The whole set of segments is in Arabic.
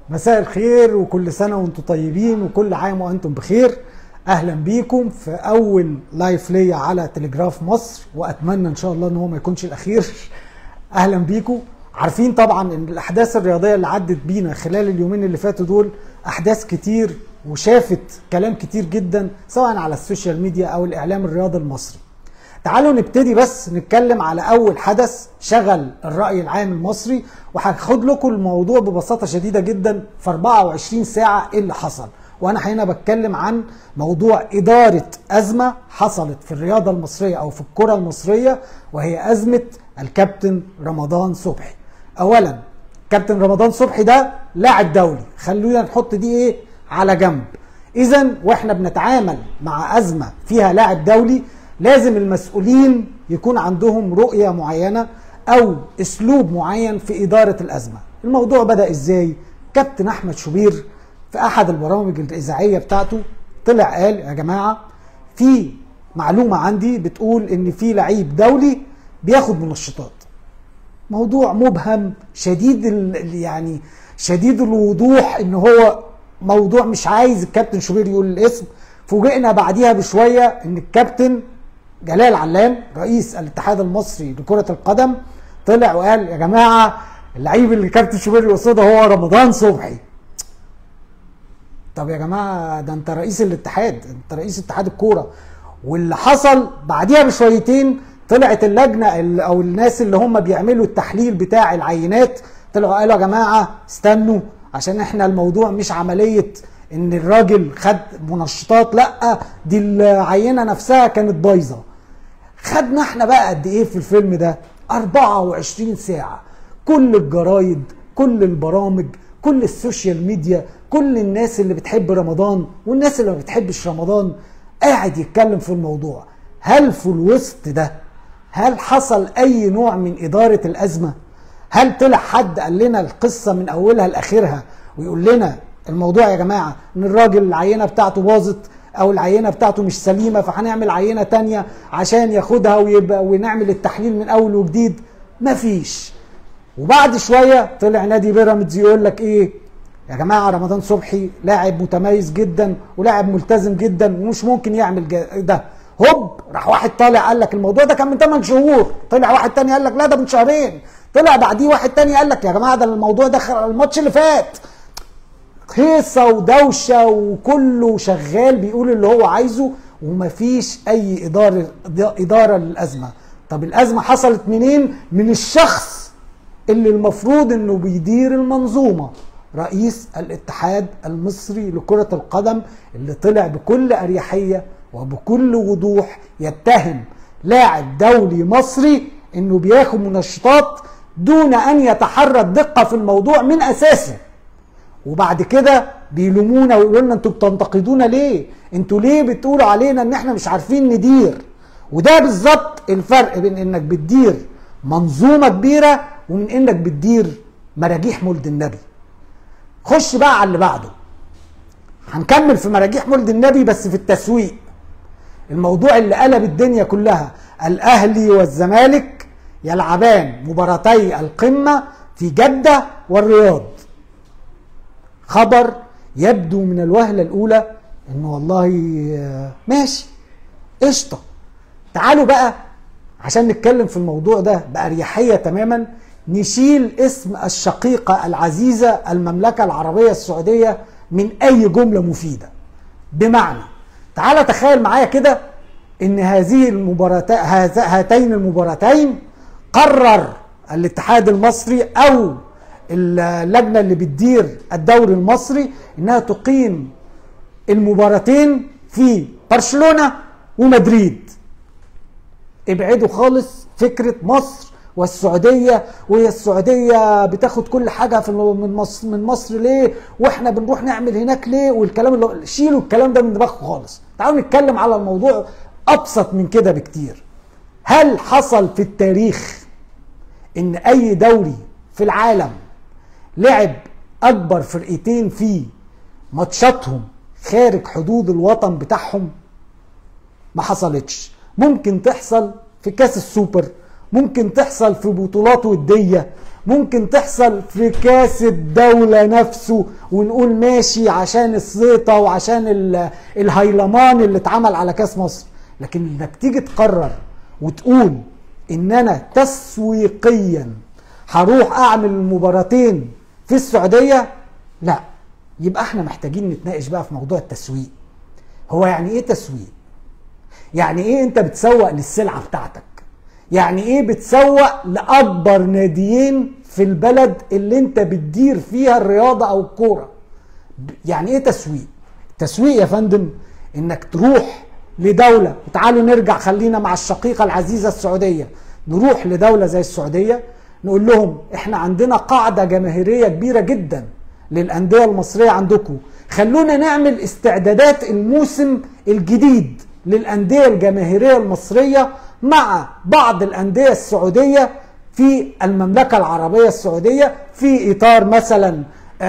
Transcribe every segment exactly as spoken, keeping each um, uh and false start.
مساء الخير وكل سنة وانتم طيبين وكل عام وانتم بخير. اهلا بيكم في اول لايف ليا على تلجراف مصر، واتمنى ان شاء الله ان هو ما يكونش الاخير. اهلا بيكم. عارفين طبعا ان الاحداث الرياضية اللي عدت بينا خلال اليومين اللي فاتوا دول احداث كتير وشافت كلام كتير جدا سواء على السوشيال ميديا او الاعلام الرياضي المصري. تعالوا نبتدي بس نتكلم على اول حدث شغل الرأي العام المصري، وهاخد لكم الموضوع ببساطة شديدة جدا في أربعة وعشرين ساعة ايه اللي حصل. وانا هنا بتكلم عن موضوع ادارة ازمة حصلت في الرياضة المصرية او في الكرة المصرية، وهي ازمة الكابتن رمضان صبحي. اولا كابتن رمضان صبحي ده لاعب دولي، خلونا نحط دي ايه على جنب. اذا واحنا بنتعامل مع ازمة فيها لاعب دولي لازم المسؤولين يكون عندهم رؤية معينة او اسلوب معين في ادارة الازمة. الموضوع بدأ ازاي؟ كابتن احمد شوبير في احد البرامج الاذاعية بتاعته طلع قال يا جماعة في معلومة عندي بتقول ان في لعيب دولي بياخد منشطات. موضوع مبهم شديد يعني شديد الوضوح، ان هو موضوع مش عايز الكابتن شوبير يقول الاسم. فوجئنا بعديها بشوية ان الكابتن جلال علام رئيس الاتحاد المصري لكرة القدم طلع وقال يا جماعة اللعيب اللي كابتن شوبير يقصده هو رمضان صبحي. طب يا جماعة ده انت رئيس الاتحاد، انت رئيس اتحاد الكورة. واللي حصل بعديها بشويتين طلعت اللجنة او الناس اللي هم بيعملوا التحليل بتاع العينات طلعوا قالوا يا جماعة استنوا، عشان احنا الموضوع مش عملية ان الراجل خد منشطات، لا دي العينة نفسها كانت بايظة. خدنا احنا بقى قد ايه في الفيلم ده؟ أربعة وعشرين ساعة، كل الجرايد، كل البرامج، كل السوشيال ميديا، كل الناس اللي بتحب رمضان والناس اللي ما بتحبش رمضان قاعد يتكلم في الموضوع. هل في الوسط ده هل حصل اي نوع من ادارة الازمة؟ هل طلع حد قال لنا القصة من اولها لاخرها ويقول لنا الموضوع يا جماعة ان الراجل العينة بتاعته باظت او العينة بتاعته مش سليمة فهنعمل عينة تانية عشان ياخدها ويبقى ونعمل التحليل من اول وجديد؟ مفيش. وبعد شوية طلع نادي بيراميدز يقول لك ايه يا جماعة رمضان صبحي لاعب متميز جدا ولاعب ملتزم جدا ومش ممكن يعمل ده. هوب راح واحد طالع قال لك الموضوع ده كان من ثمانية شهور، طلع واحد تاني قال لك لا ده من شهرين، طلع بعديه واحد تاني قال لك يا جماعة ده الموضوع ده الماتش اللي فات. هيصة ودوشة وكله شغال بيقول اللي هو عايزه ومفيش اي ادارة ادارة للازمة. طب الازمة حصلت منين؟ من الشخص اللي المفروض انه بيدير المنظومة، رئيس الاتحاد المصري لكرة القدم، اللي طلع بكل اريحية وبكل وضوح يتهم لاعب دولي مصري انه بياخد منشطات دون ان يتحرى الدقة في الموضوع من اساسه. وبعد كده بيلومونا ويقولوا لنا انتوا بتنتقدونا ليه؟ انتوا ليه بتقولوا علينا ان احنا مش عارفين ندير؟ وده بالظبط الفرق بين انك بتدير منظومة كبيرة ومن انك بتدير مراجيح مولد النبي. خش بقى على اللي بعده. هنكمل في مراجيح مولد النبي بس في التسويق. الموضوع اللي قلب الدنيا كلها، الاهلي والزمالك يلعبان مباراتي القمة في جدة والرياض. خبر يبدو من الوهلة الاولى انه والله ماشي قشطة. تعالوا بقى عشان نتكلم في الموضوع ده بأريحية تماما نشيل اسم الشقيقة العزيزة المملكة العربية السعودية من اي جملة مفيدة. بمعنى تعالى تخيل معايا كده ان هذه المباراتين هاتين المباراتين قرر الاتحاد المصري او اللجنة اللي بتدير الدوري المصري انها تقيم المباراتين في برشلونة ومدريد. ابعدوا خالص فكرة مصر والسعودية، وهي السعودية بتاخد كل حاجة في من مصر من مصر ليه واحنا بنروح نعمل هناك ليه والكلام اللي شيلوا الكلام ده من دماغكم خالص. تعالوا نتكلم على الموضوع ابسط من كده بكتير. هل حصل في التاريخ ان اي دوري في العالم لعب اكبر فرقتين فيه ماتشاتهم خارج حدود الوطن بتاعهم؟ ما حصلتش. ممكن تحصل في كاس السوبر، ممكن تحصل في بطولات ودية، ممكن تحصل في كاس الدولة نفسه، ونقول ماشي عشان الصيطة وعشان الهيلمان اللي اتعمل على كاس مصر. لكن انك تيجي تقرر وتقول ان انا تسويقيا هروح اعمل المباراتين في السعودية، لا. يبقى احنا محتاجين نتناقش بقى في موضوع التسويق. هو يعني ايه تسويق؟ يعني ايه انت بتسوق للسلعة بتاعتك؟ يعني ايه بتسوق لاكبر ناديين في البلد اللي انت بتدير فيها الرياضة او الكورة؟ يعني ايه تسويق؟ تسويق يا فندم انك تروح لدولة، وتعالوا نرجع خلينا مع الشقيقة العزيزة السعودية، نروح لدولة زي السعودية نقول لهم احنا عندنا قاعدة جماهيرية كبيرة جدا للأندية المصرية عندكم، خلونا نعمل استعدادات الموسم الجديد للأندية الجماهيرية المصرية مع بعض الأندية السعودية في المملكة العربية السعودية، في إطار مثلا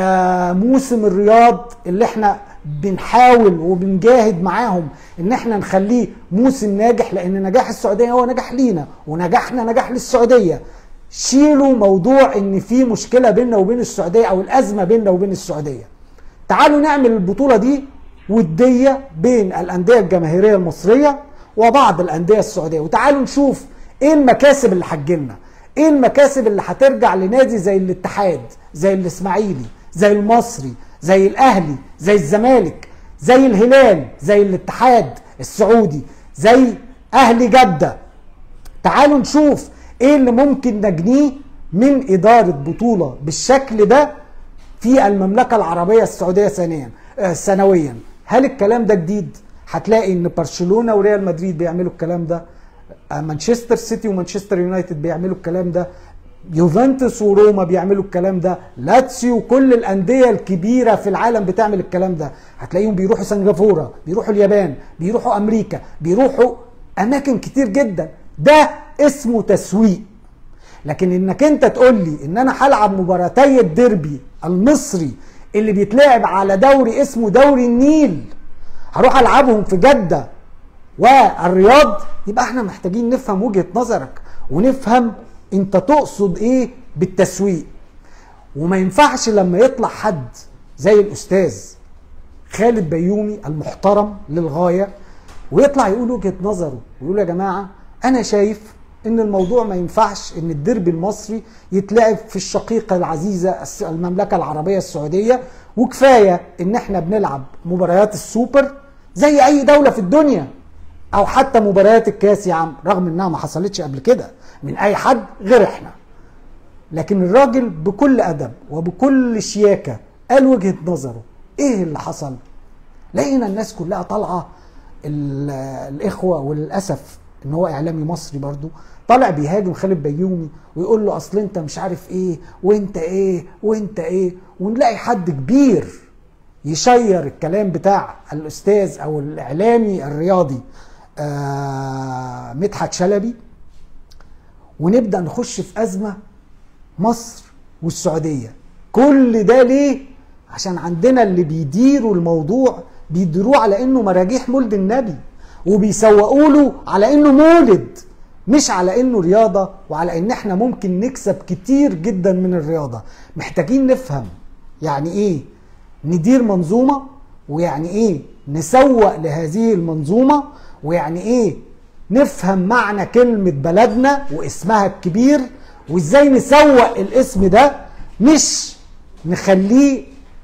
موسم الرياض اللي احنا بنحاول وبنجاهد معاهم ان احنا نخليه موسم ناجح، لان نجاح السعودية هو نجاح لينا ونجاحنا نجاح للسعودية. شيلوا موضوع ان في مشكلة بيننا وبين السعودية او الازمة بيننا وبين السعودية. تعالوا نعمل البطولة دي ودية بين الاندية الجماهيرية المصرية وبعض الاندية السعودية، وتعالوا نشوف ايه المكاسب اللي هتجيلنا، ايه المكاسب اللي هترجع لنادي زي الاتحاد، زي الاسماعيلي، زي المصري، زي الاهلي، زي الزمالك، زي الهلال، زي الاتحاد السعودي، زي اهلي جدة. تعالوا نشوف ايه اللي ممكن نجنيه من ادارة بطولة بالشكل ده في المملكة العربية السعودية ثانيا آه سنويا. هل الكلام ده جديد؟ هتلاقي ان برشلونة وريال مدريد بيعملوا الكلام ده، آه مانشستر سيتي ومانشستر يونايتد بيعملوا الكلام ده، يوفنتوس وروما بيعملوا الكلام ده، لاتسيو وكل الانديه الكبيره في العالم بتعمل الكلام ده. هتلاقيهم بيروحوا سنغافوره، بيروحوا اليابان، بيروحوا امريكا، بيروحوا اماكن كتير جدا. ده اسمه تسويق. لكن انك انت تقول لي ان انا هلعب مباراتي الديربي المصري اللي بيتلعب على دوري اسمه دوري النيل، هروح العبهم في جده والرياض، يبقى احنا محتاجين نفهم وجهه نظرك ونفهم انت تقصد ايه بالتسويق. وما ينفعش لما يطلع حد زي الاستاذ خالد بيومي المحترم للغاية ويطلع يقول وجهة نظره ويقول يا جماعة انا شايف ان الموضوع ما ينفعش ان الديربي المصري يتلعب في الشقيقة العزيزة المملكة العربية السعودية، وكفاية ان احنا بنلعب مباريات السوبر زي اي دولة في الدنيا، او حتى مباريات الكاس يا عم، رغم انها ما حصلتش قبل كده من اي حد غير احنا. لكن الراجل بكل ادب وبكل شياكة قال وجهة نظره. ايه اللي حصل؟ لقينا الناس كلها طالعة، الاخوة وللأسف ان هو اعلامي مصري برضو طالع بيهاجم خالد بيومي ويقول له اصل انت مش عارف ايه وانت ايه وانت ايه، ونلاقي حد كبير يشير الكلام بتاع الاستاذ او الاعلامي الرياضي آه مدحت شلبي، ونبدأ نخش في أزمة مصر والسعودية. كل ده ليه؟ عشان عندنا اللي بيديروا الموضوع بيديروه على انه مراجيح مولد النبي، وبيسوقوا له على انه مولد، مش على انه رياضة، وعلى ان احنا ممكن نكسب كتير جدا من الرياضة. محتاجين نفهم يعني ايه ندير منظومة، ويعني ايه نسوق لهذه المنظومة، ويعني ايه نفهم معنى كلمة بلدنا واسمها الكبير، وازاي نسوق الاسم ده، مش نخليه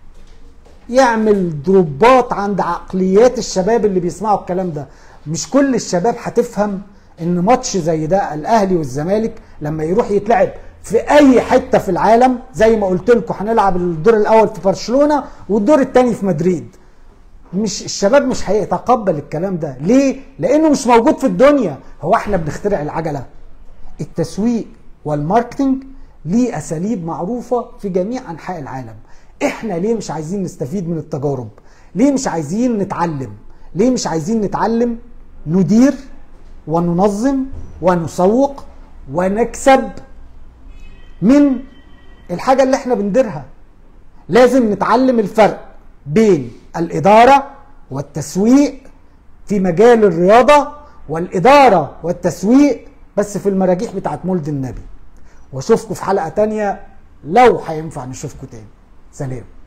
يعمل دروبات عند عقليات الشباب اللي بيسمعوا الكلام ده. مش كل الشباب هتفهم ان ماتش زي ده الاهلي والزمالك لما يروح يتلعب في اي حتة في العالم، زي ما قلت لكم هنلعب الدور الاول في برشلونة والدور الثاني في مدريد، مش الشباب مش هيتقبل الكلام ده. ليه؟ لانه مش موجود في الدنيا. هو احنا بنخترع العجلة؟ التسويق والماركتينج ليه اساليب معروفة في جميع انحاء العالم. احنا ليه مش عايزين نستفيد من التجارب؟ ليه مش عايزين نتعلم؟ ليه مش عايزين نتعلم ندير وننظم ونسوق ونكسب من الحاجة اللي احنا بنديرها؟ لازم نتعلم الفرق بين الإدارة والتسويق في مجال الرياضة، والإدارة والتسويق بس في المراجيح بتاعت مولد النبي. واشوفكم في حلقه تانية لو هينفع نشوفكم تاني. سلام.